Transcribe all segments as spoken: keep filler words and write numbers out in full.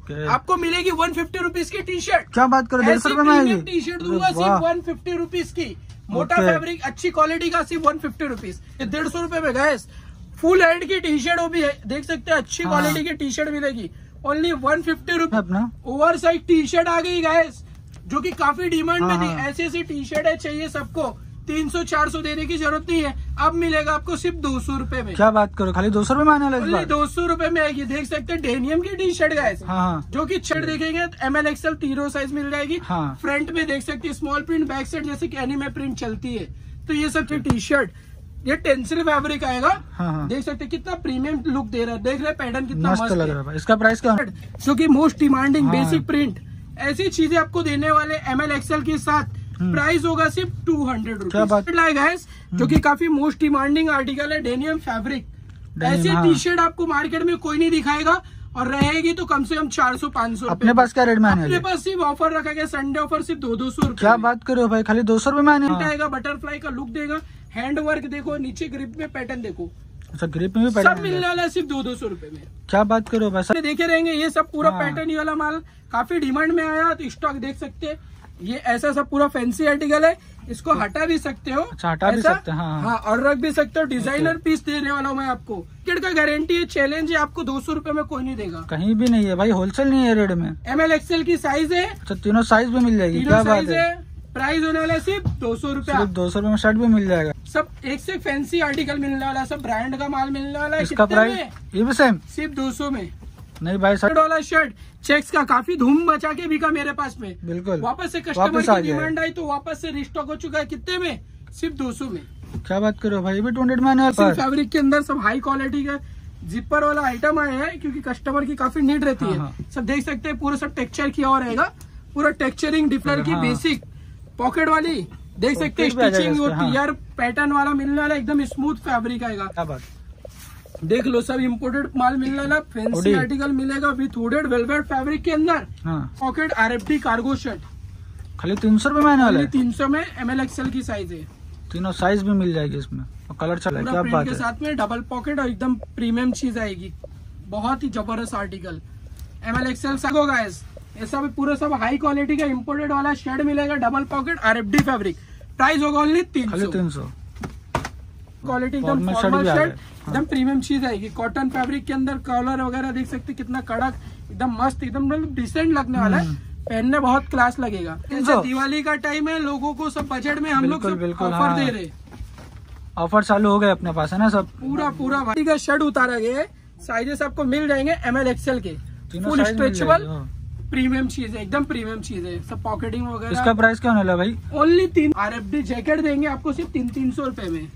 Okay. आपको मिलेगी one fifty rupees की टी शर्ट। क्या बात करो, डेढ़ सौ रुपए में आएगी टी शर्ट दूंगा सिर्फ वन फिफ्टी रुपीज की। मोटा फैब्रिक अच्छी क्वालिटी का सिर्फ वन फिफ्टी रुपीज, डेढ़ सौ रुपए में गैस। फुल हैंड की टी शर्ट वो भी है, देख सकते हैं अच्छी क्वालिटी की टी शर्ट मिलेगी ओनली वन फिफ्टी रुपीज। अपना ओवर साइज टी शर्ट आ गई गैस, जो कि काफी डिमांड में थी। हाँ। ऐसी ऐसी टी शर्ट है चाहिए सबको, तीन सौ चार सौ देने की जरूरत नहीं है, अब मिलेगा आपको सिर्फ दो सौ रूपये में। क्या बात करो, खाली दो सौ रुपए में आने वाला है, दो सौ रूपये में आएगी। देख सकते हैं डेनियम की टी शर्ट गैस, हाँ। जो कि शर्ट देखेंगे एम एल एक्सएल तीनों साइज मिल जाएगी। हाँ। फ्रंट में देख सकते हैं स्मॉल प्रिंट, बैक साइड जैसे कि एनिमे प्रिंट चलती है, तो ये सब टी शर्ट ये टेंसिल फैब्रिक आएगा। हाँ हाँ। देख सकते हैं कितना प्रीमियम लुक दे रहा है, देख रहे हैं पैटर्न कितना मस्त लग रहा है। इसका प्राइस क्या, जो कि मोस्ट डिमांडिंग हाँ। बेसिक प्रिंट, ऐसी चीजें आपको देने वाले एम एल एक्सएल के साथ। प्राइस होगा सिर्फ टू हंड्रेड रुपीज लाएगा है, जो कि काफी मोस्ट डिमांडिंग आर्टिकल है, डेनियम फैब्रिक। ऐसी हाँ। टी शर्ट आपको मार्केट में कोई नहीं दिखाएगा, और रहेगी तो कम से कम चार सौ पाँच सौ। अपने पास क्या रेट में आने अपने पास सिर्फ ऑफर रखा गया, संडे ऑफर सिर्फ दो दो सौ रुपए। क्या बात करो भाई, खाली दो सौ रुपए में आने आएगा। बटरफ्लाई का लुक देगा, हैंड वर्क देखो, नीचे ग्रिप में पैटर्न देखो, अच्छा ग्रिप में भी सब मिलने वाला है सिर्फ दो दो सौ रूपये में। क्या बात करो भाई, देखे रहेंगे ये सब पूरा हाँ। पैटर्न ही वाला माल काफी डिमांड में आया, तो स्टॉक देख सकते हैं। ये ऐसा सब पूरा फैंसी आर्टिकल है, इसको हटा भी सकते हो। अच्छा हटा भी सकते हैं, हाँ, हाँ, और रख भी सकते हो। डिजाइनर पीस देने वाला हूँ मैं आपको, टिकट का गारंटी है, चैलेंज है, आपको दो सौ रूपये में कोई नहीं देगा, कहीं भी नहीं है भाई, होलसेल नहीं है रेट में। एम एल एक्सएल की साइज है, अच्छा तीनों साइज भी मिल जाएगी, क्या बात है। प्राइस होने वाला है सिर्फ दो सौ रूपया, दो सौ रूपये में शर्ट भी मिल जाएगा। सब एक से फैंसी आर्टिकल मिलने वाला है, सब ब्रांड का माल मिलने वाला है। इसका प्राइस ये भी सेम, सिर्फ दो सौ में। नहीं भाई शर्ट वाला शर्ट चेक्स का काफी धूम मचा के बिका मेरे पास में, बिल्कुल। वापस से कस्टमर की डिमांड आई तो वापस से रिस्टॉक हो चुका है। कितने में, सिर्फ दो सौ में। क्या बात करो भाई, ये भी टू हंड्रेड में आने वाला है। फैब्रिक के अंदर सब हाई क्वालिटी का जिपर वाला आइटम आया है, क्योंकि कस्टमर की काफी नीड रहती है। सब देख सकते हैं पूरा सब टेक्सचर किया हुआ रहेगा, पूरा टेक्सचरिंग डिफलर की बेसिक पॉकेट वाली देख सकते हैं, स्टिचिंग और टीयर पैटर्न वाला मिलने वाला, एकदम स्मूथ फैब्रिक आएगा। क्या बात, देख लो सब इम्पोर्टेड माल मिलने वाला, फैंसी आर्टिकल मिलेगा विथ हुडेड वेलवेट फैब्रिक के अंदर। Pocket R F D cargo shirt खाली तीन सौ रुपए में आने वाला है, तीन सौ में एम एल एक्सएल की साइज है, तीनों साइज भी मिल जाएगी इसमें, और कलर चला है। क्या बात है, के साथ में डबल पॉकेट और एकदम प्रीमियम चीज आएगी, बहुत ही जबरदस्त आर्टिकल एम एल एक्सएल होगा। ऐसा भी पूरा सब हाई क्वालिटी का इम्पोर्टेड वाला शर्ट मिलेगा, double pocket R F D fabric. Price होगा ओनली तीन सौ तीन सौ क्वालिटी एकदम फॉर्मल शर्ट, एकदम प्रीमियम चीज आएगी। कॉटन फैब्रिक के अंदर कॉलर वगैरह देख सकते कितना कड़क, एकदम मस्त, एकदम डिसेंट लगने वाला है, पहनने बहुत क्लास लगेगा। दिवाली का टाइम है, लोगों को सब बजट में हम लोग ऑफर दे रहे, ऑफर चालू हो गए अपने पास है ना सब। पूरा पूरा भाई का शर्ट उतारा गया है, साइजेस आपको मिल जाएंगे एम एल एक्सएल के, फुल स्ट्रेचेबल प्रीमियम चीज है, एकदम प्रीमियम चीज है, सब पॉकेटिंग वगैरह। इसका प्राइस क्या होने वाला भाई, ओनली तीन आर एफ डी जैकेट देंगे आपको सिर्फ तीन तीन सौ रूपये में।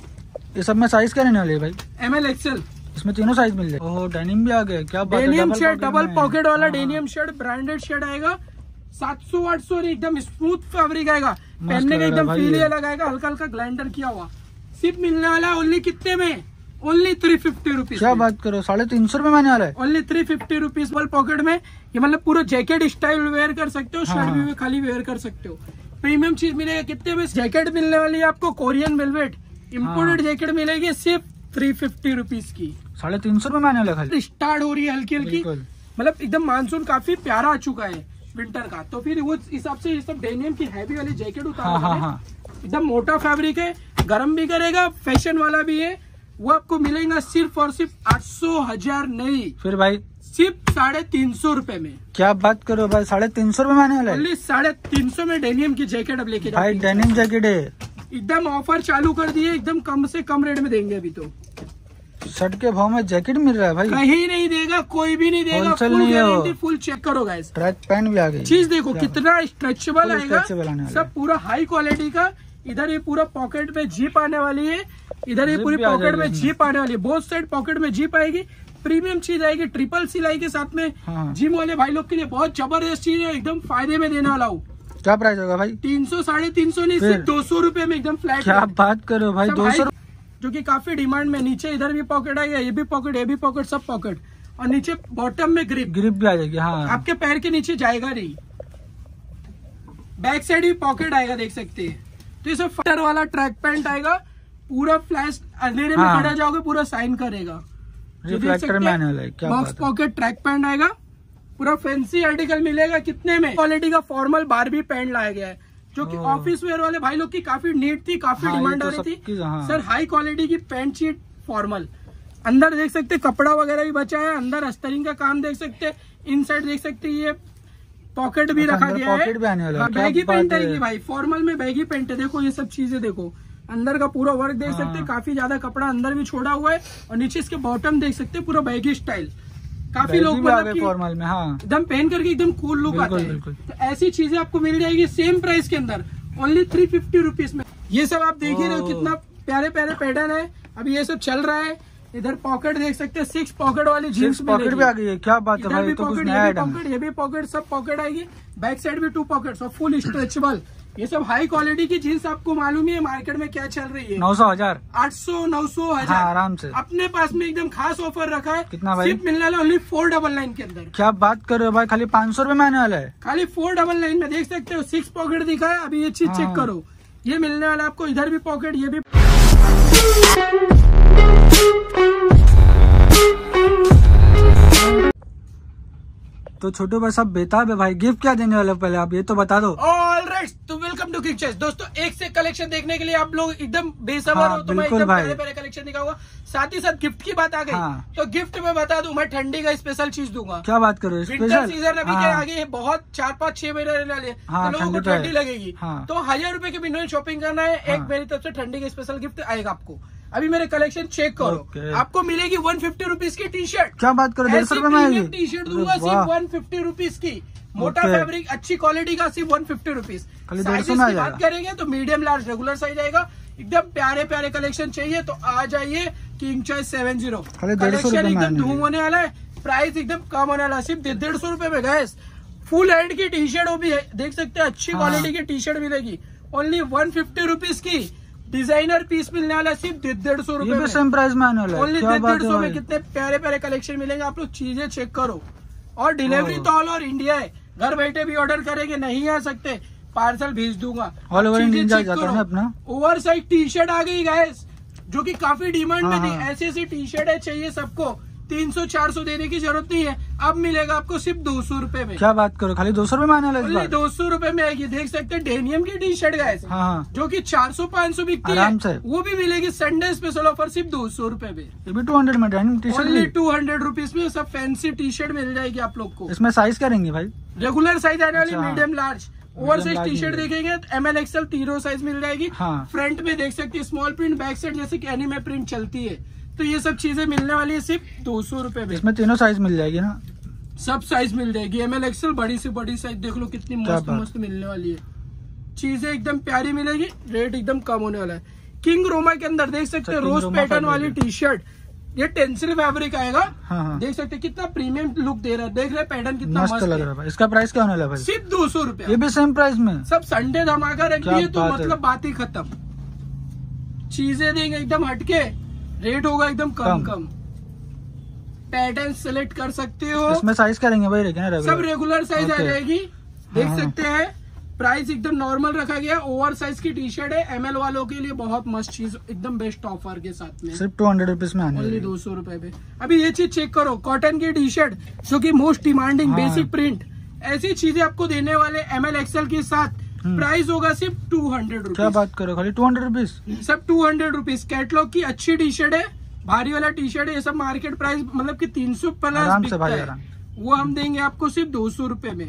ये सब में साइज क्या रहने वाली है भाई, एम एल एक्सएल, इसमें तीनों साइज मिल जाए। ओह डेनिम भी आ गया, क्या बात है। डेनियम शर्ट डबल पॉकेट वाला डेनियम शर्ट, ब्रांडेड शर्ट आएगा, सात सौ आठ सौ एकदम स्मूथ फैब्रिक आएगा, पहनने का एकदम फील अलग आएगा, हल्का हल्का ग्लाइंडर किया हुआ। सिर्फ मिलने वाला है ओनली कितने में, ओनली थ्री फिफ्टी रुपीज। क्या बात करो, साढ़े तीन सौ रुपए में आने वाला है, ओनली थ्री फिफ्टी रुपीज वाल पॉकेट में। ये मतलब पूरा जैकेट स्टाइल वेयर कर सकते हो, शर्ट भी खाली वेयर कर सकते हो, प्रीमियम चीज मिलेगा। कितने में जैकेट मिलने वाली है आपको, कोरियन वेलवेट इम्पोर्टेड जैकेट मिलेगी सिर्फ थ्री फिफ्टी रुपीज की, साढ़े तीन सौ रुपए में आने वाला है। स्टार्ट हो रही है हल्की हल्की, मतलब एकदम मानसून काफी प्यारा आ चुका है विंटर का, तो फिर उस हिसाब से ये सब डेनियम की हैवी वाली जैकेट उतार, एकदम मोटा फैब्रिक है, गर्म भी करेगा, फैशन वाला भी है। वो आपको मिलेगा सिर्फ और सिर्फ आठ सौ हजार नहीं, फिर भाई सिर्फ साढ़े तीन सौ रूपये में। क्या बात करो भाई, साढ़े तीन सौ रूपये में आने वाला है, साढ़े तीन सौ में डेनियम की जैकेट अब लेके भाई। डेनिम जैकेट है, एकदम ऑफर चालू कर दिए, एकदम कम से कम रेट में देंगे अभी तो। शर्ट के भाव में जैकेट मिल रहा है भाई, कहीं नहीं देगा, कोई भी नहीं देगा, फुल गारंटी, फुल चेक करो गाइस। ट्रैक पैंट भी आ गई, चीज देखो कितना स्ट्रेचेबल आएगा, सब पूरा हाई क्वालिटी का। इधर ये पूरा पॉकेट में जीप आने वाली है, इधर ये पूरी पॉकेट में जीप आने वाली है, बोथ साइड पॉकेट में जीप आएगी, प्रीमियम चीज आएगी, ट्रिपल सिलाई के साथ में। हाँ। जिम वाले भाई लोग के लिए बहुत जबरदस्त चीज है, एकदम फायदे में देने वाला हूँ। क्या प्राइस होगा भाई, तीन सौ साढ़े तीन सौ नहीं, सिर्फ दो सौ रूपये में एकदम फ्लैट। क्या बात करो भाई, दो सौ, जो कि काफी डिमांड में। नीचे इधर भी पॉकेट आएगा, ये भी पॉकेट, ये भी पॉकेट, सब पॉकेट, और नीचे बॉटम में ग्रिप, ग्रिप भी आ जाएगी। हाँ, आपके पैर के नीचे जाएगा नहीं, बैक साइड भी पॉकेट आएगा, देख सकते हैं। तो ये सब फटर वाला ट्रैक पैंट आएगा, पूरा फ्लैश, अंधेरे में खड़ा जाओगे पूरा साइन करेगा, रिफ्लेक्टर में आने वाला है। क्या बॉक्स पॉकेट ट्रैक पैंट आएगा, पूरा फैंसी आर्टिकल मिलेगा। कितने में? क्वालिटी का फॉर्मल बारबी पैंट लाया गया है, जो कि ऑफिस वेयर वाले भाई लोग की काफी नीड थी, काफी हाँ, डिमांड तो आ रही थी। हाँ। सर हाई क्वालिटी की पैंट शीट फॉर्मल, अंदर देख सकते कपड़ा वगैरह भी बचा है, अंदर अस्टरिंग का काम देख सकते, इन साइड देख सकते ये पॉकेट भी रखा गया है। पॉकेट भी आने वाला है। बैगी पैंट है भाई, फॉर्मल में बैगी पैंट है। देखो ये सब चीजें देखो, अंदर का पूरा वर्क देख सकते हैं, काफी ज्यादा कपड़ा अंदर भी छोड़ा हुआ है, और नीचे इसके बॉटम देख सकते हैं पूरा बैगी स्टाइल। काफी लोग मतलब फॉर्मल में हाँ एकदम पहन करके एकदम कूल लुक आता है। तो ऐसी चीजें आपको मिल जाएगी सेम प्राइस के अंदर, ओनली थ्री फिफ्टी रुपीज में। ये सब आप देख ही रहे हो कितना प्यारे प्यारे पैटर्न है। अभी ये सब चल रहा है। इधर पॉकेट देख सकते हैं, सिक्स पॉकेट वाली जींस पॉकेट भी आ गई है। क्या बात है भाई, तो कुछ नया आइटम है। पॉकेट, ये भी पॉकेट, सब पॉकेट आएगी। बैक साइड भी टू पॉकेट्स और फुल स्ट्रेचेबल। ये सब हाई क्वालिटी की जींस, आपको मालूम है मार्केट में क्या चल रही है? नौ सौ हजार आठ सौ नौ सौ हजार हाँ, आराम से। अपने पास में एकदम खास ऑफर रखा है। कितना भाई? सिर्फ मिलने वाला ओनली फोर डबल नाइन के अंदर। क्या बात कर रहे हो भाई, खाली पाँच सौ रुपए में आने वाला है। खाली फोर डबल नाइन में देख सकते हो, सिक्स पॉकेट दिखा है। अभी ये चीज हाँ। चेक करो, ये मिलने वाला आपको। इधर भी पॉकेट, ये भी तो छोटू भाई सब बेताब है भाई, गिफ्ट क्या देने वाले हो पहले आप ये तो बता दो। ऑल राइट, तो वेलकम टू क्विक चॉइस। दोस्तों एक से कलेक्शन देखने के लिए आप लोग एकदम बेसब्र हाँ, हो, तो मैं बिल्कुल एकदम भाई। पहले पहले कलेक्शन दिखाऊंगा। साथ ही साथ गिफ्ट की बात आ गई हाँ। तो गिफ्ट में बता दूं, मैं ठंडी का स्पेशल चीज दूंगा। क्या बात करो, विंटर स्पेशल सीजन अभी हाँ। के आगे है, बहुत चार पाँच छह महीने रहने वाले हैं, हाँ, तो लोगों को ठंडी तो है। ठंडी लगेगी। हाँ। तो हजार रुपए के बिना शॉपिंग करना है, एक हाँ। मेरी तरफ से ठंडी का स्पेशल गिफ्ट आएगा आपको। अभी मेरे कलेक्शन चेक करो, ओके। आपको मिलेगी वन फिफ्टी रुपीज की टी शर्ट। क्या बात करो, डेढ़ सौ रुपए में आएगी। टी शर्ट दूंगा अरे सिर्फ वाह। वन फिफ्टी रुपीज की, मोटा ओके। फैब्रिक अच्छी क्वालिटी का, सिर्फ वन फिफ्टी रुपीज। खाली डेढ़ सौ साइजेस में आ की बात जाएगा। करेंगे तो मीडियम लार्ज रेगुलर साइज आएगा। एकदम प्यारे प्यारे कलेक्शन चाहिए तो आ जाइए किंग चॉइस सेवन जीरो। खाली डेढ़ सौ रुपए कलेक्शन में एकदम आने धूम वाली। होने वाला है, प्राइस एकदम कम होने वाला है, सिर्फ डेढ़ सौ रुपए में। गैस फुल हैंड की टी शर्ट वो भी है, देख सकते हैं अच्छी हाँ। क्वालिटी की टी शर्ट मिलेगी, ओनली वन फिफ्टी रुपीज की। डिजाइनर पीस मिलने वाला है सिर्फ डेढ़ सौ ये रुपए भी में, सेम प्राइस में आने वाला है। ओनली क्या बात डेढ़ है सौ में। भाई। कितने प्यारे प्यारे कलेक्शन मिलेंगे, आप लोग चीजें चेक करो। और डिलीवरी ओह। तो ऑल ओवर इंडिया है, घर बैठे भी ऑर्डर करेंगे, नहीं आ सकते पार्सल भेज दूंगा। ऑल ओवर चीजें इंडिया check जाता करो। है ना अपना। ओवर साइज टी शर्ट आ गई गाइस, जो कि काफी डिमांड में हाँ, थी। हाँ। ऐसी ऐसी टी शर्ट है, चाहिए सबको। तीन सौ चार सौ देने की जरूरत नहीं है, अब मिलेगा आपको सिर्फ दो सौ रुपए में। क्या बात करो, खाली दो सौ रुपए में आने वाला है इस ओनली बार। दो सौ रुपए में आएगी। देख सकते हैं डेनियम की टी शर्ट गाइस, हाँ हाँ, जो कि चार सौ पाँच सौ बिकती आराम से। है, वो भी मिलेगी संडे स्पेशल ऑफर सिर्फ दो सौ रुपए में। ये भी टू हंड्रेड में डेनिम टी शर्ट ओनली भी। टू हंड्रेड रुपीज में सब फैंसी टी शर्ट मिल जाएगी आप लोग को। इसमें साइज क्या रहेंगे भाई? रेगुलर साइज आने वाली, अच्छा। Medium large, over size large T shirt मिल देखेंगे तो एम एल एक्सएल तीनों साइज मिल जाएगी। हाँ। फ्रंट में देख सकते हैं स्मॉल प्रिंट, बैक साइड जैसे कि एनिमे प्रिंट चलती है। तो ये सब चीजें मिलने वाली है सिर्फ दो सौ रुपए में। इसमें तीनों साइज मिल जाएगी ना? सब साइज मिल जाएगी, एम एल एक्सएल बड़ी से बड़ी साइज देख लो कितनी क्या मस्त बात। मस्त मिलने वाली है। चीजें एकदम प्यारी मिलेगी, रेट एकदम कम होने वाला है। किंग रोमा के अंदर देख सकते हैं अच्छा, रोज किंग रोमा पैटर्न fabric वाली है। टी शर्ट, ये टेंसिल फैब्रिक आएगा। हाँ हाँ, देख सकते हैं कितना प्रीमियम लुक दे रहा है, देख रहे हैं पैटर्न कितना मस्त मस्त लग है। रहा है भाई। इसका प्राइस क्या होने वाला है भाई? सिर्फ दो सौ रुपया। ये भी सेम प्राइस में। सब संडे धमाका रख क्या दिए तो बात है। मतलब बात ही खत्म। चीजें देंगे एकदम हटके, रेट होगा एकदम कम कम। कम। पैटर्न सेलेक्ट कर सकते हो, इसमें साइज क्या रहेंगे भाई? रहेंगे ना सब रेगुलर? रेगुलर साइज आ Okay. जाएगी। देख हाँ। सकते हैं प्राइस एकदम नॉर्मल रखा गया। ओवर साइज की टी शर्ट है, एमएल वालों के लिए बहुत मस्त चीज, एकदम बेस्ट ऑफर के साथ में, सिर्फ टू हंड्रेड रुपीज में आने ओनली वाली है। दो सौ रुपए पे। अभी ये चीज चेक करो, कॉटन की टी शर्ट जो कि मोस्ट डिमांडिंग, हाँ। बेसिक प्रिंट, ऐसी चीजें आपको देने वाले एमएल एक्सएल के साथ। हम्म। प्राइस होगा सिर्फ टू हंड्रेड क्या रुपीज, बात करो, खाली टू हंड्रेड रुपीज। सब टू हंड्रेड रुपीज। कैटलॉग की अच्छी टी शर्ट है, भारी वाला टी शर्ट है, ये सब मार्केट प्राइस मतलब कि तीन सौ प्लस आराम से बिकता भाई, है, आराम। वो हम देंगे आपको सिर्फ दो सौ रुपए में।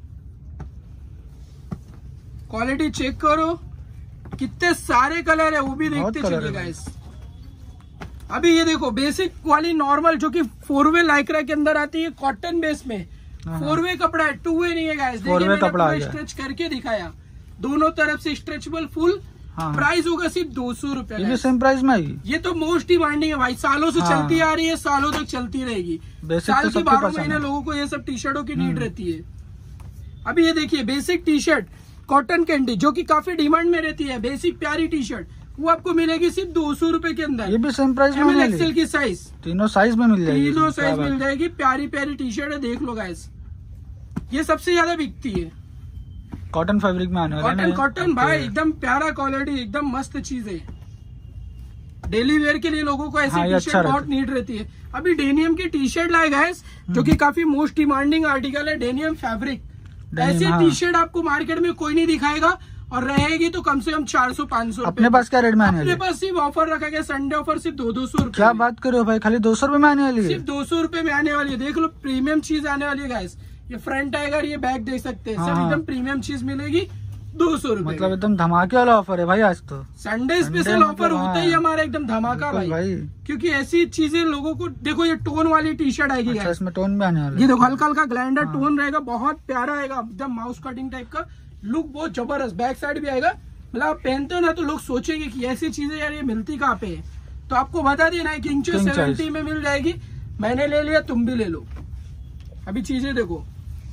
क्वालिटी चेक करो, कितने सारे कलर है, वो भी बहुत देखते कलर चलिए है गाइस। अभी ये देखो बेसिक वाली नॉर्मल, जो कि फोर वे लाइक्रा के अंदर आती है, कॉटन बेस में। हाँ। फोर वे कपड़ा है, टू वे नहीं है गाइस। फोर वे कपड़ा आ गया। स्ट्रेच करके दिखाया, दोनों तरफ से स्ट्रेचेबल फुल। हाँ। प्राइस होगा सिर्फ दो सौ रुपए। ये भी सेम प्राइस में आएगी। ये तो मोस्ट डिमांडिंग है भाई, सालों से हाँ। चलती आ रही है, सालों तक चलती रहेगी। बेसिक साल तो की सबके बारह पास महीने है। लोगों को ये सब टी शर्टों की नीड हम्म। रहती है। अभी ये देखिए basic T shirt cotton candy, जो कि काफी डिमांड में रहती है, बेसिक प्यारी टी शर्ट, वो आपको मिलेगी सिर्फ दो सौ रुपए के अंदर। ये भी सेम प्राइस में एम एल आने एक्सएल वाली। की साइज, तीनों साइज में मिल जाएगी। तीनों क्या साइज बात। मिल जाएगी। प्यारी प्यारी टी शर्ट है, देख लो गाइस, ये सबसे ज्यादा बिकती है। कॉटन फैब्रिक में आने वाला है कॉटन ना? Cotton okay. भाई एकदम प्यारा क्वालिटी, एकदम मस्त चीज है। डेली वेयर के लिए लोगों को ऐसी हाँ, टी शर्ट अच्छा बहुत नीड रहती है। अभी डेनियम की टी शर्ट लाए गाइस, जो कि काफी मोस्ट डिमांडिंग आर्टिकल है, डेनियम फैब्रिक। ऐसी हाँ। टी शर्ट आपको मार्केट में कोई नहीं दिखाएगा, और रहेगी तो कम से कम चार सौ पाँच सौ। अपने पास क्या रेट में आने वाली अपने है? पास सिर्फ ऑफर रखा गया, संडे ऑफर सिर्फ दो दो सौ रुपए। क्या बात कर रहे हो भाई, खाली दो सौ रुपए में आने वाली है? सिर्फ दो सौ रुपए में आने वाली है। देख लो, प्रीमियम चीज आने वाली है गाइस। ये फ्रंट टाइगर, ये बैक देख सकते हैं, सब हाँ। एकदम प्रीमियम चीज मिलेगी दो सौ रुपए। मतलब एकदम धमाके वाला ऑफर है भाई आज तो। संडे स्पेशल मतलब ऑफर होता ही हाँ। हमारा एकदम धमाका भाई, भाई। क्योंकि ऐसी चीजें लोगों को। देखो ये टोन वाली टी शर्ट आएगी अच्छा, guys। इसमें टोन भी आने वाला ये है। देखो हल्का हल्का ग्लैंडर हाँ। टोन रहेगा, बहुत प्यारा आएगा, एकदम माउस कटिंग टाइप का लुक, बहुत जबरदस्त। बैक साइड भी आएगा, मतलब आप पहनते हो ना तो लोग सोचेंगे कि ऐसी चीजें यार ये मिलती कहाँ पे है। तो आपको बता देना है, किंग चॉइस सेवेंटी में मिल जाएगी। मैंने ले लिया, तुम भी ले लो। अभी चीजें देखो,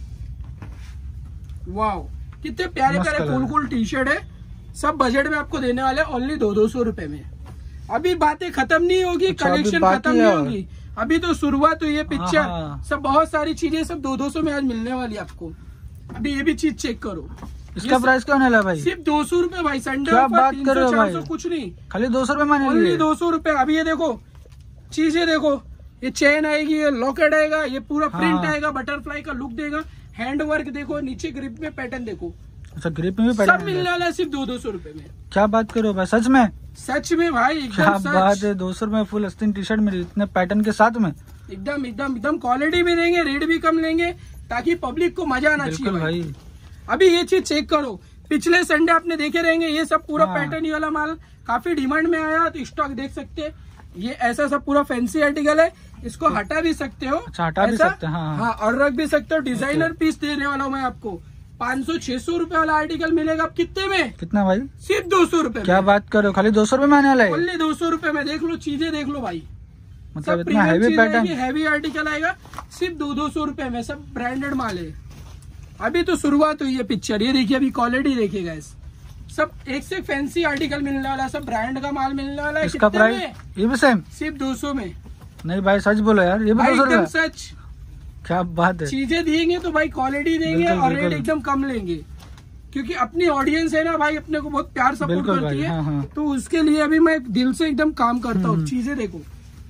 वाओ कितने प्यारे मस्त प्यारे कलर कूल है। कूल टी शर्ट है। सब बजट में आपको देने वाले ओनली दो दो सौ रुपए में। अभी बातें खत्म नहीं होगी, अच्छा, अभी कलेक्शन बाकी खत्म नहीं है। होगी, अभी तो शुरुआत हुई है। पिक्चर हाँ। सब बहुत सारी चीजें सब दो दो सौ में आज मिलने वाली है आपको। अभी ये भी चीज चेक करो, इसका प्राइस क्या होने वाला है भाई? सिर्फ दो सौ रूपये भाई। संडे क्या ऑफर, बात तीन कर सौ रहे हो चार सौ भाई? कुछ नहीं, खाली दो सौ रुपए में आने वाली ओनली है। दो सौ रूपये। अभी ये देखो चीजें देखो, ये चेन आएगी, ये लॉकेट आएगा, ये पूरा हाँ। प्रिंट आएगा, बटरफ्लाई का लुक देगा, हैंड वर्क देखो, नीचे ग्रिप में पैटर्न देखो, अच्छा, ग्रिप में भी सब पैटर्न मिलने वाला है सिर्फ दो दो सौ रूपये में। क्या बात करो भाई, सच में? सच में भाई, क्या एकदम बात सच, है, दो सौ रुपए में फुल अस्तीन टी शर्ट मिली इतने पैटर्न के साथ में। एकदम एकदम एकदम क्वालिटी भी देंगे, रेट भी कम लेंगे, ताकि पब्लिक को मजा आना चाहिए बिल्कुल भाई। भाई। अभी ये चीज चेक करो, पिछले संडे आपने देखे रहेंगे, ये सब पूरा हाँ। पैटर्न ही वाला माल काफी डिमांड में आया, तो स्टॉक देख सकते हैं। ये ऐसा सब पूरा फैंसी आर्टिकल है, इसको हटा भी सकते हो। अच्छा, हटा भी ऐसा? सकते हैं, हाँ, हाँ। हाँ, और रख भी सकते हो। डिजाइनर पीस देने वाला हूँ मैं आपको। पाँच सौ छह सौ रूपये वाला आर्टिकल मिलेगा आप कितने में? कितना भाई? सिर्फ दो सौ रूपये। क्या बात करो, खाली दो सौ रुपए में आने वाला है? ओनली दो सौ रूपये में। देख लो चीजें, देख लो भाई, मतलब सब इतना हैवी पैटर्न। हैवी आर्टिकल आएगा, सिर्फ दो दो सौ रूपये में, सब ब्रांडेड माल है। अभी तो शुरुआत हुई है पिक्चर, ये देखिए अभी क्वालिटी देखिएगा, इस सब एक से फैंसी आर्टिकल मिलने वाला है, सब ब्रांड का माल मिलने वाला है। इसका कितने प्राइस में? ये भी सेम? सिर्फ दो सौ में। नहीं भाई, सच बोलो यार, ये भी भाई दो सौ एकदम रुपए? सच, क्या बात है। चीजें देंगे तो भाई क्वालिटी देंगे, बिल्कुल, और रेट बिल्कुल। एकदम कम लेंगे, क्योंकि अपनी ऑडियंस है ना भाई, अपने को बहुत प्यार सपोर्ट बिल्कुल करती भाई, है। हाँ, हाँ। तो उसके लिए अभी मैं दिल से एकदम काम करता हूँ। हम्म। चीजें देखो,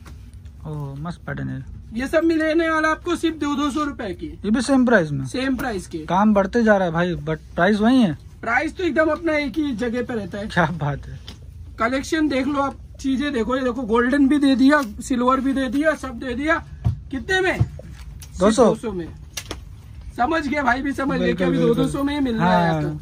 ओह मस्त पैटर्न है। ये सब मिलने वाला आपको सिर्फ दो दो सौ रूपये की, ये भी सेम प्राइस में? सेम प्राइस के। काम बढ़ते जा रहा है भाई, बट प्राइस वही है। प्राइस तो एकदम अपना एक ही जगह पे रहता है। क्या बात है। कलेक्शन देख लो आप, चीजें देखो, ये देखो गोल्डन भी दे दिया, सिल्वर भी दे दिया, सब दे दिया। कितने में? दो सौ। दो सौ में। समझ गए भाई, भी समझ गए कि अभी दो दो सौ में ही मिल रहा है हाँ। आपको।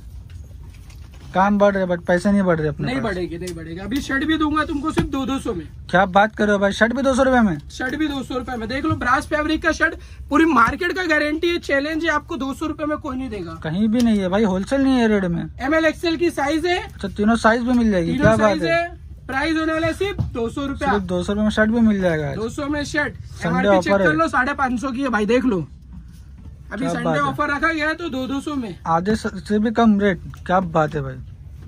काम बढ़ रहे बट पैसे नहीं बढ़ रहे अपने नहीं पास। बढ़ेगी, नहीं बढ़ेगी। अभी शर्ट भी दूंगा तुमको सिर्फ दो दो सौ में। क्या बात कर रहे हो भाई, शर्ट भी दो सौ रुपए में? शर्ट भी दो सौ रुपए में। देख लो, ब्रास फैब्रिक का शर्ट, पूरी मार्केट का गारंटी है, चैलेंज है, आपको दो सौ रुपए में कोई नहीं देगा। कहीं भी नहीं है भाई, होलसेल नहीं है रेट में। एम एल एक्सएल की साइज है, अच्छा, तीनों साइज भी मिल जाएगी? तीनों क्या बात साइज है। है। प्राइस होने वाला है सिर्फ दो सौ रुपया। सिर्फ दो सौ रुपए में शर्ट भी मिल जाएगा आज। दो सौ में shirt. Sunday MRP check offer है। कर लो, साढ़े पाँच सौ की है भाई, देख लो। अभी क्या संडे बात है। ऑफर रखा गया है तो दो दो सौ में, आधे से भी कम रेट। क्या बात है भाई।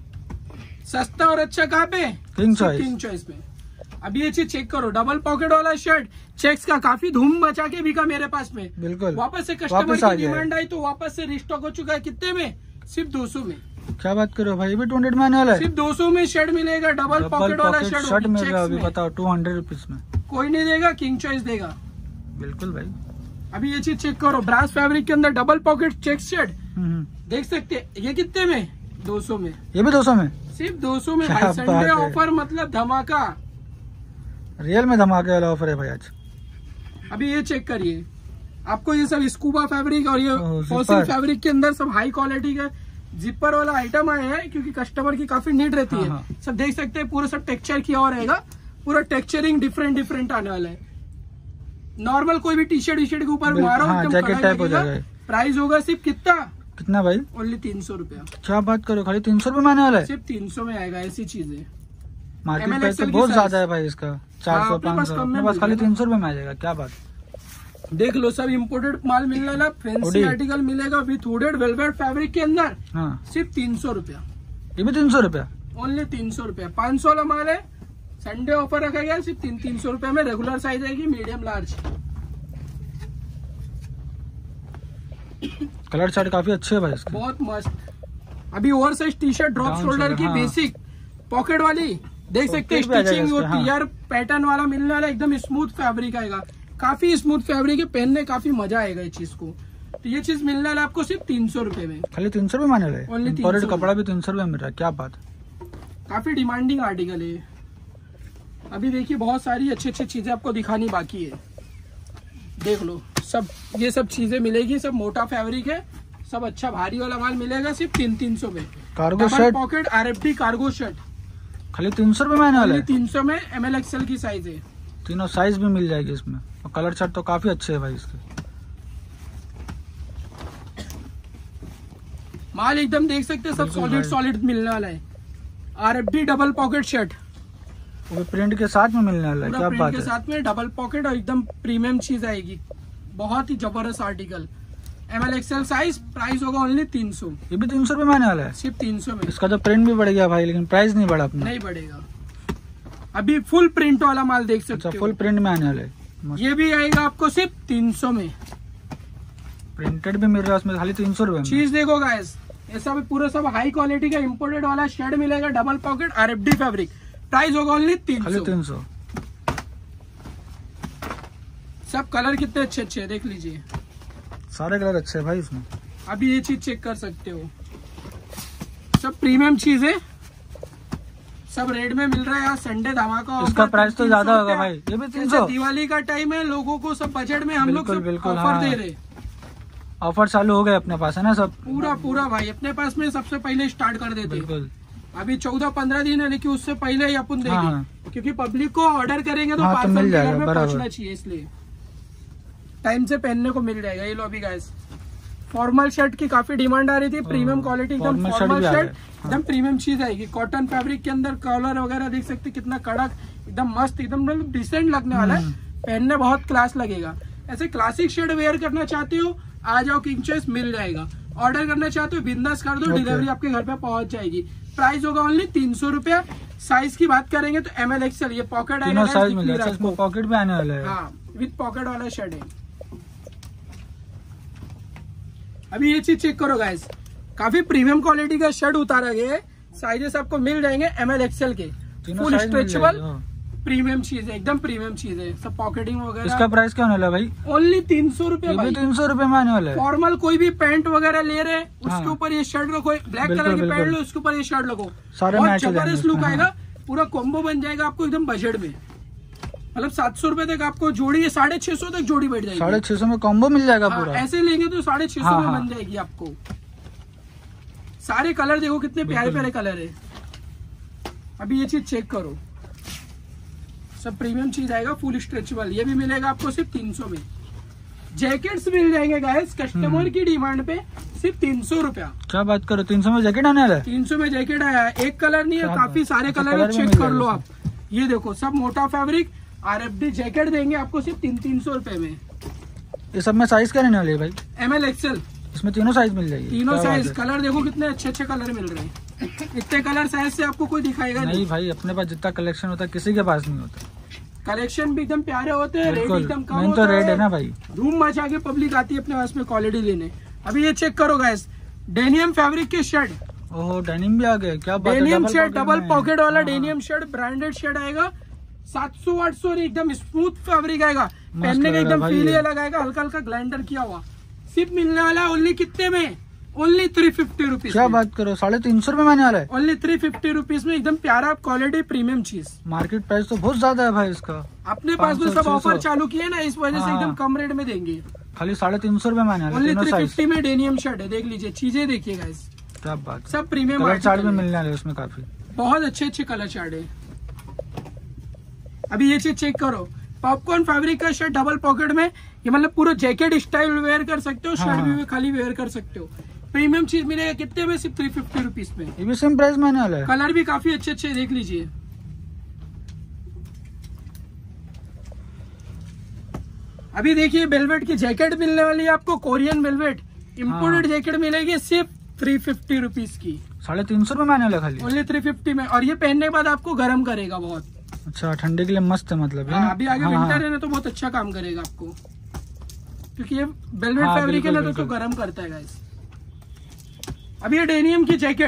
सस्ता और अच्छा कहाँ पे? King choice. किंग चॉइस में। अभी ये चीज चेक करो, डबल पॉकेट वाला शर्ट चेक्स का काफी धूम मचा के बिका मेरे पास में। बिल्कुल। वापस से कस्टमर वापस आ की गया है। डिमांड आई तो वापस से रिस्टॉक हो चुका है। कितने में? सिर्फ दो सौ में। क्या बात करो भाई, ये भी टू हंड्रेड में आने वाला है? सिर्फ दो सौ में शर्ट मिलेगा, डबल डबल पॉकेट वाला पॉकेट शर्ट शर्ट होगी, मिल रहा है चेक्स अभी, में। बताओ, टू हंड्रेड रुपीज में। कोई नहीं देगा, किंग चॉइस देगा। बिल्कुल भाई। अभी ये चीज चेक करो, ब्रास फैब्रिक के अंदर double pocket check shirt hmm, देख सकते हैं। ये कितने में? दो सौ में। ये भी दो सौ में? सिर्फ दो सौ में क्या भाई। बात संडे है। ऑफर मतलब धमाका। रियल में धमाके वाला ऑफर है भाई आज। अभी ये चेक करिए, आपको ये सब स्कूबा फैब्रिक और ये ओह, फॉसिल जिपर। फैब्रिक के अंदर सब हाई क्वालिटी का जिपर वाला आइटम आया है, क्योंकि कस्टमर की काफी नीड रहती हाँ, है। हाँ। सब देख सकते हैं, पूरा सब टेक्सचर किया और रहेगा, पूरा टेक्सचरिंग डिफरेंट डिफरेंट आने वाला है। नॉर्मल कोई भी टी शर्ट टी शर्ट के ऊपर बिल्कुल, मारो, हाँ, एकदम जैकेट कड़क टाइप हो लगेगा। जाएगा। प्राइस होगा सिर्फ कितना? कितना भाई? ओनली तीन सौ रुपया। क्या बात करो, खाली तीन सौ रुपए में आने वाला है? सिर्फ तीन सौ में आएगा, ऐसी चीज है। मार्केट M L प्राइस तो X L की बहुत size। ज्यादा है भाई इसका, चार हाँ, सौ अपने पाँच पास सौ कम में बस मिल खाली जाएगा। तीन सौ रुपए में आ जाएगा। क्या बात। देख लो, सब इम्पोर्टेड माल मिलने वाला, फैंसी हुडी। आर्टिकल मिलेगा विथ हुडेड वेलवेट फैब्रिक के अंदर। हाँ, सिर्फ तीन सौ रुपया। ये भी तीन सौ रुपया? ओनली तीन सौ रुपया। पाँच सौ वाला माल है, संडे ऑफर रखा गया सिर्फ तीन तीन सौ रुपए में। रेगुलर साइज आएगी, मीडियम लार्ज। कलर चार्ट काफी अच्छे है भाई इसके। बहुत मस्त। अभी over size T shirt drop Down shoulder shoulder, की हाँ। बेसिक पॉकेट वाली देख सकते हैं स्टिचिंग और क्लियर पैटर्न वाला मिलने वाला, एकदम स्मूथ फैब्रिक आएगा, काफी स्मूथ फैब्रिक है, पहनने काफी मजा आएगा इस चीज को। तो ये चीज मिलने वाला आपको सिर्फ तीन सौ रूपये में, खाली तीन सौ रूपये माने रहे। ओनली इम्पोर्टेड कपड़ा भी तीन सौ रूपये मिल रहा है, क्या बात। काफी डिमांडिंग आर्टिकल है। अभी देखिए बहुत सारी अच्छी अच्छी चीजें आपको दिखानी बाकी है, देख लो सब, ये सब चीजें मिलेगी, सब मोटा फैब्रिक है, सब अच्छा भारी वाला माल मिलेगा सिर्फ तीन तीन सौ में। Cargo shirt pocket R F D cargo shirt खाली तीन सौ रूपये माने वाला है, तीन सौ में एम एल एक्सएल की साइज है, तीनों साइज भी मिल जाएगी इसमें। और कलर चार्ट तो काफी अच्छे है भाई इसके, माल एकदम देख सकते हैं सब सॉलिड सॉलिड मिलने वाला है। R F D double pocket shirt, वो प्रिंट के साथ में मिलने वाला है, क्या बात है। के साथ में डबल पॉकेट और एकदम प्रीमियम चीज आएगी, बहुत ही जबरदस्त article, M L XL size, price होगा ओनली तीन सौ। ये भी तीन सौ रूपये माने वाला है, सिर्फ तीन सौ में। इसका तो प्रिंट भी बढ़ गया भाई, लेकिन प्राइस नहीं बढ़ा अपना, नहीं बढ़ेगा। अभी फुल प्रिंट वाला माल देख सकते अच्छा, हो, फुल प्रिंट में आने वाला है, ये भी आएगा आपको सिर्फ तीन सौ में। प्रिंटेड भी मिल रहा है उसमें, खाली तीन सौ रूपये। चीज देखो गाइस, ये सब पूरा सब हाई क्वालिटी का इम्पोर्टेड वाला शर्ट मिलेगा, double pocket R F D fabric, price होगा ओनली तीन खाली तीन सौ। सब कलर कितने अच्छे अच्छे हैं, देख लीजिए, सारे कलर अच्छे हैं भाई इसमें। अभी ये चीज चेक कर सकते हो, सब प्रीमियम चीज है, सब रेट में मिल रहा है। यहाँ संडे धमाका, इसका प्राइस तो ज्यादा होगा भाई, ये भी तीन सौ। दिवाली का टाइम है, लोगों को सब बजट में हम लोग ऑफर हाँ। दे रहे, ऑफर चालू हो गए अपने पास है ना सब, पूरा पूरा भाई अपने पास में सबसे पहले स्टार्ट कर देते। बिल्कुल, अभी चौदह पंद्रह दिन है, लेकिन उससे पहले ही अपन देंगे, हाँ। क्योंकि पब्लिक को ऑर्डर करेंगे तो हाँ, पार्सल तो मिल घर जाएगा, में बराबर। पहुंचना चाहिए, इसलिए टाइम से पहनने को मिल जाएगा। ये लो अभी गाइस, फॉर्मल शर्ट की काफी डिमांड आ रही थी, प्रीमियम क्वालिटी एकदम फॉर्मल शर्ट, एकदम प्रीमियम चीज आएगी, कॉटन फैब्रिक के अंदर, कॉलर वगैरह देख सकते कितना कड़क, एकदम मस्त, एकदम डिसेंट लगने वाला है, पहनने बहुत क्लास लगेगा। ऐसे क्लासिक शर्ट वेयर करना चाहते हो, आ जाओ, किंग चॉइस मिल जाएगा। ऑर्डर करना चाहते हो बिंदास कर दो, डिलीवरी आपके घर पे पहुंच जाएगी। प्राइस होगा ओनली तीन सौ रूपया। साइज की बात करेंगे तो एम एल एक्सएल, ये पॉकेट आएगा, साइज मिल जाएगा, इसमें पॉकेट भी आने वाला है, हाँ विद पॉकेट वाला शर्ट है। अभी ये चीज चेक करो गाइस, काफी प्रीमियम क्वालिटी का शर्ट उतारा गया है, साइजेस आपको मिल जाएंगे एम एल एक्सएल के, फुल स्ट्रेचेबल, प्रीमियम चीज है, एकदम प्रीमियम चीज है, सब पॉकेटिंग वगैरह। इसका प्राइस क्या होने वाला भाई? ओनली तीन सौ रूपये, तीन सौ रूपये में आने वाला है। फॉर्मल कोई भी पैंट वगैरह ले रहे हैं, उसके हाँ। ऊपर ये शर्ट रखो, ब्लैक कलर की पैंट लो, उसके ऊपर ये शर्ट रखो, सारे बहुत मैच हो जाएंगे जबरदस्त लुक उसमें, आएगा, हाँ। पूरा कॉम्बो बन जाएगा आपको एकदम बजट में, मतलब सात सौ रूपये तक आपको जोड़ी, ये साढ़े छह सौ तक जोड़ी बैठ जाएगी, साढ़े छह सौ में कॉम्बो मिल जाएगा पूरा। ऐसे लेंगे तो साढ़े छह सौ में बन जाएगी आपको। सारे कलर देखो कितने प्यारे प्यारे कलर है। अभी ये चीज चेक करो, सब प्रीमियम चीज आएगा, फुल स्ट्रेचेबल, ये भी मिलेगा आपको सिर्फ तीन सौ में। जैकेट्स मिल जाएंगे गाइस, कस्टमर की डिमांड पे सिर्फ तीन सौ रूपया। क्या बात करो, तीन सौ में जैकेट आने वाला है? तीन सौ में जैकेट आया है, एक कलर नहीं है, काफी सारे कलर है, चेक कर लो आप। ये देखो सब मोटा fabric, R F D jacket देंगे आपको सिर्फ तीन तीन सौ रूपये में। ये सब में साइज क्या रहने वाले है भाई? एम एल एक्सएल, इसमें तीनों साइज मिल जाएगी, तीनों साइज। कलर देखो कितने अच्छे अच्छे कलर मिल रहे हैं, इतने कलर साइज से आपको कोई दिखाएगा नहीं भाई, अपने पास जितना कलेक्शन होता है किसी के पास नहीं होता। कलेक्शन भी एकदम प्यारे होते हैं, रेट एकदम कम मेन होता तो रेट है ना भाई, धूम मचा के पब्लिक आती है अपने पास में क्वालिटी लेने। अभी ये चेक करो गाइस, डेनियम फैब्रिक के शर्ट, ओह डेनिम भी आ गए, क्या बात है। डेनियम शर्ट, डबल पॉकेट वाला डेनियम शर्ट, ब्रांडेड शर्ट आएगा, सात सौ आठ सौ, एकदम स्मूथ फैब्रिक आएगा, पहनने का एकदम फील ये लगाएगा, हल्का हल्का ग्लाइंडर किया हुआ, सिर्फ मिलने वाला है ओनली कितने में? Only three fifty rupees. क्या बात करो, साढ़े तीन सौ रूपये में आने वाला है, ओनली थ्री फिफ्टी रुपीज में, एकदम प्यारा क्वालिटी प्रीमियम चीज। मार्केट प्राइस तो बहुत ज्यादा है भाई इसका, अपने पास में सब ऑफर चालू किए ना, इस वजह से एकदम कम रेट में देंगे, खाली साढ़े तीन सौ रूपये में आने वाला है। ओनली थ्री फिफ्टी में डेनियम शर्ट है, देख लीजिए, चीजें देखिए गाइस, क्या बात, सब प्रीमियम कलर चार्ट में मिलने वाले उसमें काफी, बहुत अच्छे अच्छे कलर चार्ट है। अभी ये चीज चेक करो, पॉपकॉर्न फैब्रिक का शर्ट डबल पॉकेट में, ये मतलब पूरा जैकेट स्टाइल वेयर कर सकते हो, शर्ट भी खाली वेयर कर सकते हो, प्रीमियम चीज मिलेगा कितने में? सिर्फ थ्री फिफ्टी रुपीज में। ये भी सेम प्राइस में आने वाला है, कलर भी काफी अच्छे अच्छे देख लीजिए। अभी देखिए वेलवेट की जैकेट मिलने वाली है आपको, कोरियन वेलवेट इम्पोर्टेड जैकेट मिलेगी सिर्फ थ्री फिफ्टी रुपीज की, साढ़े तीन सौ रूपये में आने वाला खाली, ओनली थ्री फिफ्टी में। और ये पहनने के बाद आपको गर्म करेगा बहुत, अच्छा ठंडे के लिए मस्त है मतलब। हाँ, अभी आगे विंटर है ना तो बहुत अच्छा काम करेगा आपको, क्योंकि ये वेलवेट फैब्रिक है ना तो, तो गर्म करता है गाइस। अब ये डेनियम की जैकेट,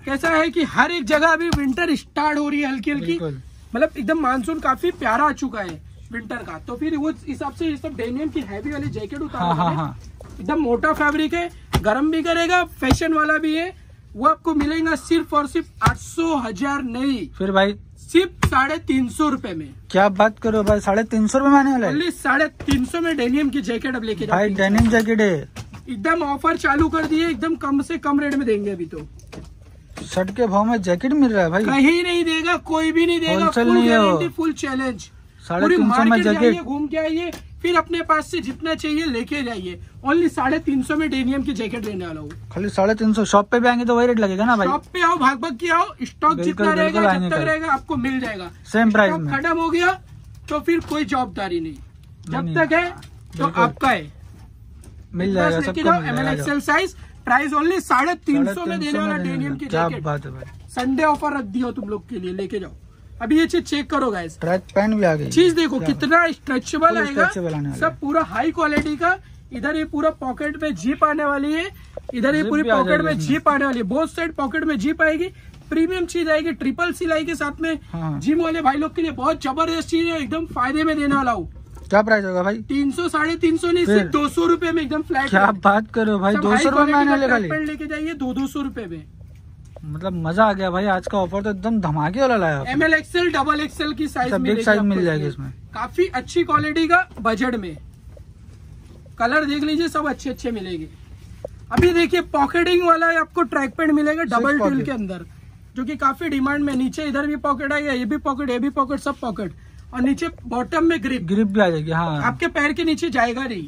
कैसा है कि हर एक जगह अभी विंटर स्टार्ट हो रही है हल्की हल्की, मतलब एकदम मानसून काफी प्यारा आ चुका है विंटर का। तो फिर उस हिसाब से ये सब डेनियम की हैवी वाली जैकेट उतार हाँ, हाँ। एकदम मोटा फैब्रिक है, गर्म भी करेगा, फैशन वाला भी है। वो आपको मिलेगा सिर्फ और सिर्फ आठ सौ हजार नहीं, फिर भाई सिर्फ साढ़े तीन सौ रूपये में। क्या बात करो भाई, साढ़े तीन सौ रूपये में आने वाला है? ओनली साढ़े तीन सौ में डेनियम की जैकेट अब लेके जाओ भाई। डेनिम जैकेट है, एकदम ऑफर चालू कर दिए, एकदम कम से कम रेट में देंगे अभी तो। शर्ट के भाव में जैकेट मिल रहा है भाई, कहीं नहीं देगा, कोई भी नहीं देगा। Full guarantee, full challenge. साढ़े तीन सौ में जैकेट, घूम के आइए, फिर अपने पास से जितना चाहिए लेके जाइए। ओनली साढ़े तीन सौ में डेनियम की जैकेट लेने वाला हूँ, खाली साढ़े तीन सौ। शॉप पे भी आएंगे तो वही रेट लगेगा ना भाई? शॉप पे आओ, भाग भाग के आओ, स्टॉक जितना रहेगा जब तक रहेगा आपको मिल जाएगा। सेम प्राइस में खत्म हो गया तो फिर कोई जवाबदारी नहीं, जब तक है तो आपका है, मिल जाएगा सबको। M L XL size, price only साढ़े तीन सौ में देने वाला डेनियम की क्या जैकेट। बात है भाई, संडे ऑफर रख दिया तुम लोग के लिए, लेके जाओ। अभी ये चीज चेक करो गाइस, ट्रैक पैंट भी आ गई। चीज देखो कितना स्ट्रेचेबल आएगा, आएगा, सब पूरा हाई क्वालिटी का। इधर ये पूरा पॉकेट में जीप आने वाली है, इधर ये पूरी पॉकेट में जीप आने वाली है, बोथ साइड पॉकेट में जीप आएगी। प्रीमियम चीज आएगी, ट्रिपल सिलाई के साथ में। हाँ। जिम वाले भाई लोग के लिए बहुत जबरदस्त चीज है, एकदम फायदे में देने वाला हूँ। क्या प्राइस होगा भाई? तीन सौ साढ़े तीन सौ नहीं, सिर्फ दो सौ रूपये में एकदम फ्लैट। क्या बात करो भाई, दो सौ रूपये में आने वाले खाली। लेके जाइए दो दो सौ रूपये में, मतलब मजा आ गया भाई। आज का ऑफर तो एकदम धमाके वाला लाया। M L XL double XL की साइज में, बिग साइज मिल जाएगी इसमें, काफी अच्छी क्वालिटी का बजट में। कलर देख लीजिए, सब अच्छे अच्छे मिलेंगे। अभी देखिए पॉकेटिंग वाला आपको ट्रैक पैंट मिलेगा डबल ट्विल के अंदर, जो कि काफी डिमांड में। नीचे इधर भी पॉकेट आएगा, ये भी पॉकेट, ये भी पॉकेट, सब पॉकेट, और नीचे बॉटम में ग्रिप ग्रिप भी आ जाएगी। हाँ, आपके पैर के नीचे जाएगा नहीं।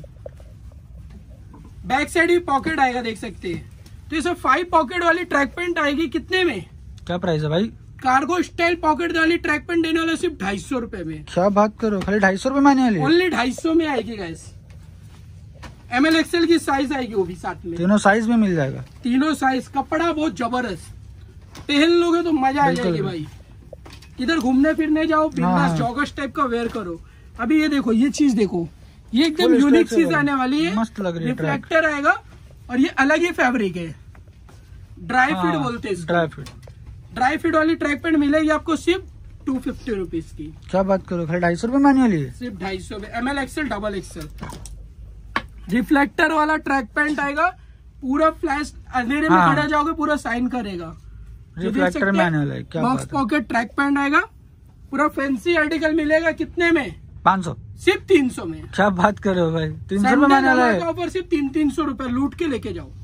बैक साइड भी पॉकेट आएगा, देख सकते हैं। तो ये सब फाइव पॉकेट वाली ट्रैक पैंट आएगी कितने में? क्या प्राइस है भाई? कार्गो स्टाइल पॉकेट वाली ट्रैक पैंट देने वाला सिर्फ ढाई सौ रूपये में। क्या बात करो, खाली ढाई सौ रूपये में आने वाली? ओनली ढाई सौ में आएगी गाइस। एम एल एक्सएल की साइज आएगी वो भी साथ में, तीनों साइज में मिल जाएगा। तीनों साइज, कपड़ा बहुत जबरदस्त, पहन लोगे तो मजा आ जाएगी भाई। इधर घूमने फिरने जाओ, बिंदास जॉगर्स टाइप का वेयर करो। अभी ये देखो, ये चीज देखो, ये एकदम यूनिक चीज आने वाली है, मस्त लग रही है। रिफ्लेक्टर आएगा और ये अलग ही फैब्रिक है, ड्राई फिट बोलते हैं। ड्राई फिट, ड्राई फिट वाली ट्रैक पैंट मिलेगी आपको सिर्फ टू फिफ्टी रुपीज की। क्या बात करो, खाली ढाई सौ रूपये में आने वाली है? सिर्फ ढाई सौ में। M L XL double XL reflector वाला ट्रैक पैंट आएगा, पूरा फ्लैश, अंधेरे में खड़ा जाओगे पूरा साइन करेगा। रिफ्लेक्टर में आने वाला है। क्या बॉक्स पॉकेट ट्रैक पैंट आएगा, पूरा फैंसी आर्टिकल मिलेगा। कितने में? पाँच सौ, सिर्फ तीन सौ में। क्या बात करो भाई, तीन सौ में आने वाला है ऑफर, सिर्फ तीन तीन सौ रूपये लूट के लेके जाओ।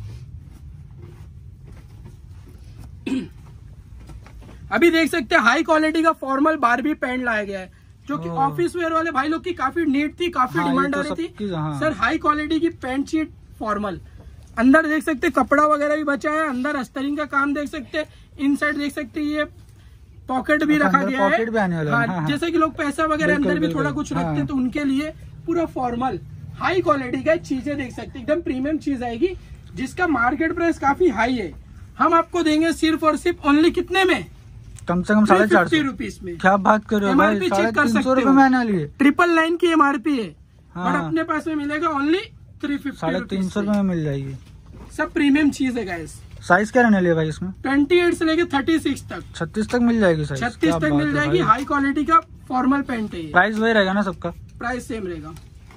अभी देख सकते हैं हाई क्वालिटी का फॉर्मल बारबी पैंट लाया गया है, जो कि ऑफिस वेयर वाले भाई लोग की काफी नीड थी, काफी डिमांड आ रही थी। हाँ। सर हाई क्वालिटी की पैंट शीट फॉर्मल, अंदर देख सकते हैं कपड़ा वगैरह भी बचा है, अंदर अस्तरिंग का काम देख सकते हैं, इन साइड देख सकते हैं ये पॉकेट भी रखा गया है। पॉकेट भी आने वाला है। हाँ, जैसे कि लोग पैसा वगैरह अंदर भी थोड़ा कुछ रखते हैं, तो उनके लिए पूरा फॉर्मल हाई क्वालिटी का चीजें देख सकते हैं, एकदम प्रीमियम चीज आएगी, जिसका मार्केट प्राइस काफी हाई है। हम आपको देंगे सिर्फ और सिर्फ ओनली कितने में? कम से कम साढ़े चार सौ रुपीज में। क्या बात कर रहे हो भाई, साढ़े तीन सौ रूपये में आने वाली है। ट्रिपल नाइन की एमआरपी है, हाँ। और अपने पास में मिलेगा ओनली थ्री फिफ्टी, साढ़े तीन सौ रूपये में मिल जाएगी। सब प्रीमियम चीज है गाइस। साइज क्या रहने वाली है भाई इसमें? अट्ठाईस से लेके छत्तीस तक, छत्तीस तक मिल जाएगी साइज। छत्तीस तक मिल जाएगी। हाई क्वालिटी का फॉर्मल पैंट है। प्राइस वही रहेगा ना सबका? प्राइस सेम रहेगा।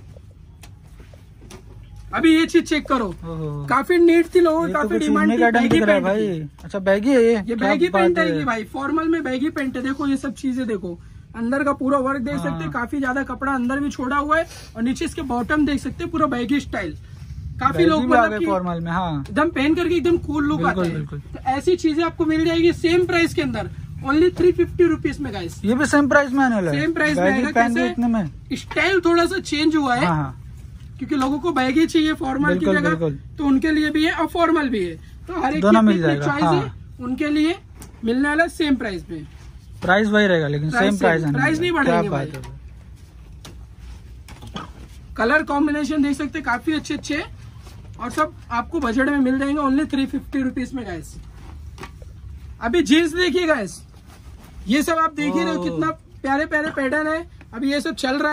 अभी ये चीज चेक करो, काफी नीट थी, लोगों की काफी डिमांड थी। बैगी पैंट भाई, अच्छा बैगी है ये? ये बैगी पैंट आएगी भाई, फॉर्मल में बैगी पैंट है। देखो ये सब चीजें देखो, अंदर का पूरा वर्क देख सकते हैं, काफी ज्यादा कपड़ा अंदर भी छोड़ा हुआ है, और नीचे इसके बॉटम देख सकते हैं, पूरा बैगी स्टाइल। काफी लोग फॉर्मल में, हाँ, एकदम पहन करके एकदम कूल लुक आता है। तो ऐसी चीजें आपको मिल जाएगी सेम प्राइस के अंदर, ओनली थ्री फिफ्टी रुपीज में गाइस। ये भी सेम प्राइस में आने वाला है? सेम प्राइस में आएगा। कैसे? स्टाइल थोड़ा सा चेंज हुआ है, क्योंकि लोगों को बैगी चाहिए फॉर्मल की जगह, तो उनके लिए भी है और फॉर्मल भी है। तो हर एक की चॉइस है, उनके लिए मिलने वाला सेम प्राइस में। प्राइस वही रहेगा लेकिन सेम प्राइस, प्राइस नहीं बढ़ेगा भाई। कलर कॉम्बिनेशन देख सकते हैं, काफी अच्छे अच्छे, और सब आपको बजट में मिल जाएंगे ओनली थ्री फिफ्टी रुपीज में गाइस। अभी जीन्स देखिए गाइस, ये सब आप देख ही रहे हो, कितना प्यारे प्यारे पैटर्न है। अभी ये सब चल रहा है,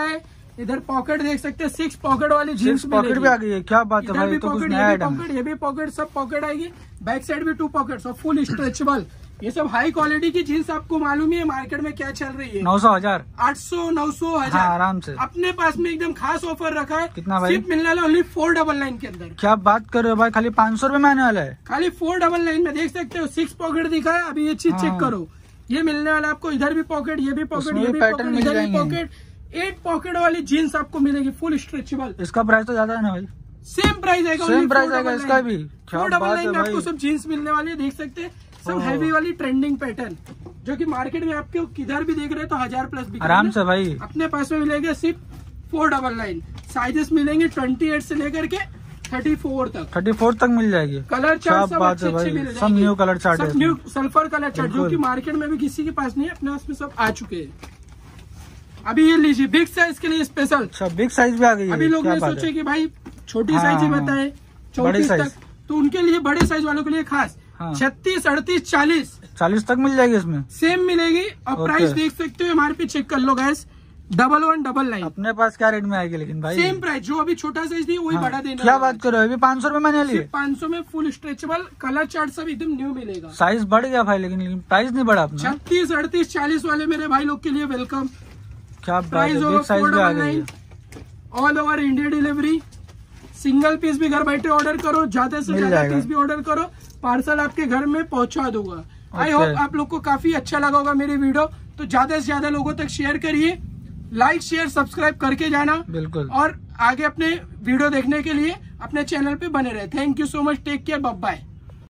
इधर पॉकेट देख सकते हैं, सिक्स पॉकेट वाली जीन्स पॉकेट भी आ गई है, क्या बात है इधर भाई, भी तो कुछ पॉकेट, नया ये भी आइटम पॉकेट, ये भी पॉकेट, सब पॉकेट आएगी। बैक साइड भी टू पॉकेट्स और फुल स्ट्रेचेबल। ये सब हाई क्वालिटी की जीन्स, आपको मालूम ही है मार्केट में क्या चल रही है, नौ सौ हजार आठ सौ नौ सौ हजार हाँ, आराम से। अपने पास में एकदम खास ऑफर रखा है। कितना भाई? सिर्फ मिलने वाला ओनली फोर डबल नाइन के अंदर। क्या बात कर रहे हो भाई, खाली पाँच सौ रुपए में आने वाला है। खाली फोर डबल नाइन में देख सकते हो, सिक्स पॉकेट दिखा है। अभी ये चीज हाँ। चेक करो, ये मिलने वाला आपको। इधर भी पॉकेट, ये भी पॉकेट, उसमें ये भी भी पैटर्न पॉकेट, मिल इधर भी जाएंगे। पॉकेट। एट पॉकेट वाली जीन्स आपको मिलेगी फुल स्ट्रेचेबल। इसका प्राइस तो ज्यादा है ना भाई? सेम प्राइस आएगा, सेम प्राइस आएगा इसका भी। क्या फोर डबल बात नाइन है में आपको भाई, सब जीन्स मिलने वाली है। देख सकते हैं सब ओह। हैवी वाली ट्रेंडिंग पैटर्न, जो कि मार्केट में आपके किधर भी देख रहे हैं तो हजार प्लस बिक रहे हैं। आराम से भाई। अपने पास में मिलेगा सिर्फ फोर डबल नाइन। साइजेस मिलेंगे ट्वेंटी एट से लेकर के थर्टी फोर तक, थर्टी फोर तक मिल जाएगी। कलर क्या चार्ट सब बात अच्छे है अच्छे भाई, मिल सब जाएंगे। न्यू कलर चार्ट सब है न्यू सल्फर कलर चार्ट, जो बिल्कुल। कि मार्केट में भी किसी के पास नहीं है, अपने पास में सब आ चुके हैं। अभी ये लीजिए बिग साइज के लिए स्पेशल। अच्छा, बिग साइज भी आ गई है। अभी लोग क्या ने बात सोचे है? कि भाई छोटी हाँ, साइज ही हाँ। बताए बड़े चौतीस साइज। तक, तो उनके लिए बड़े साइज वालों के लिए खास हाँ। छत्तीस अड़तीस चालीस चालीस तक मिल जाएगी इसमें। सेम मिलेगी। और ओके। प्राइस देख सकते हो, एमआरपी चेक कर लो guys, double one double nine. अपने पास क्या रेट में आएगी लेकिन भाई? सेम प्राइस, जो अभी छोटा साइज थी वही हाँ। बड़ा देना। क्या बात कर रहे हो, अभी पाँच सौ रुपए में लिए? पाँच सौ में फुल स्ट्रेचेबल, कलर चार्ट सब एकदम न्यू मिलेगा। साइज बढ़ गया भाई, लेकिन लेकिन प्राइस नहीं बढ़ा अपना। छत्तीस अड़तीस चालीस वाले मेरे भाई लोग के लिए वेलकम। क्या बात प्राइस है, होगा बिग साइज फोर भी आ डबल गई नाइन, है। All over India delivery. Single piece भी घर बैठे ऑर्डर करो, ज्यादा से मिल ज्यादा जाएगा। पीस भी ऑर्डर करो, पार्सल आपके घर में पहुंचा दूंगा। आई ओके। होप आप लोग को काफी अच्छा लगा होगा मेरी वीडियो, तो ज्यादा से ज्यादा लोगों तक शेयर करिए, लाइक शेयर सब्सक्राइब करके जाना बिल्कुल। और आगे अपने वीडियो देखने के लिए अपने चैनल पे बने रहे। Thank you so much, take care, bye bye.